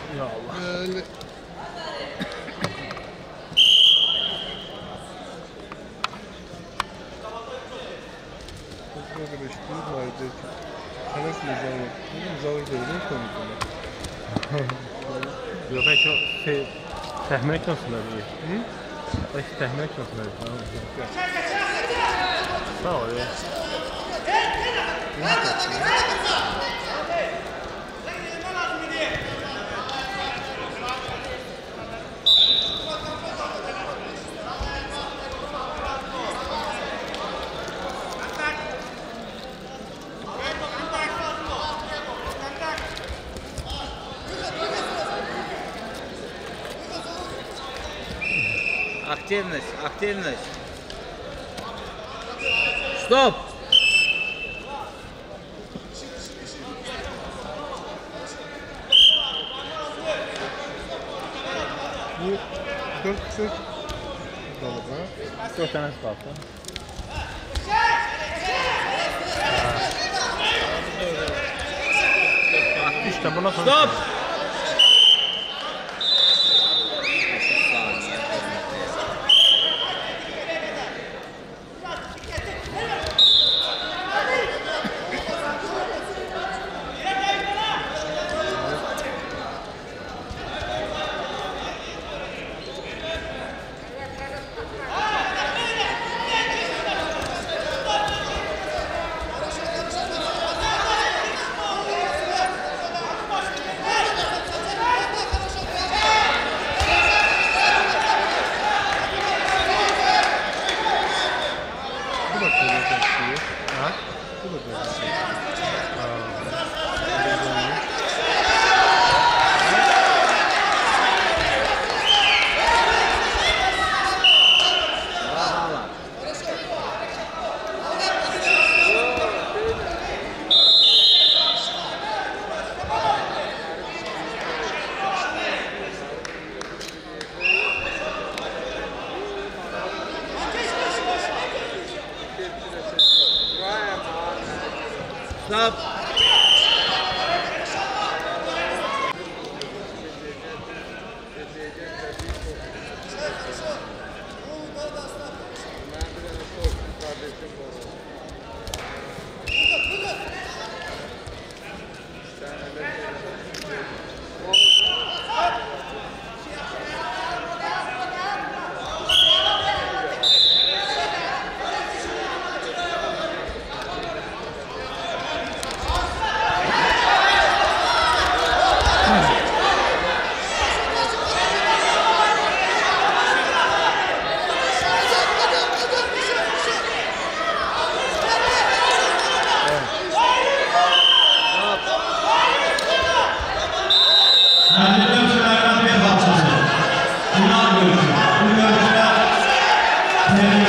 Ya Allah. Öyle. Arkadaş bir vardı. Kanak mezarı. Mezarı değil konuda. Yok belki o şey tehmek nasıl abi? Hı? Belki tehmek nasıl abi? Tamam. Sağ ol ya. Активность, активность. Стоп! Bu 4-4 galiba. 4 tane kaldı. İşte buna sonra. Stop! Bu da böyle taşıyor. Ha? Bu da böyle. Stop! Final görüşü. Bu görüşler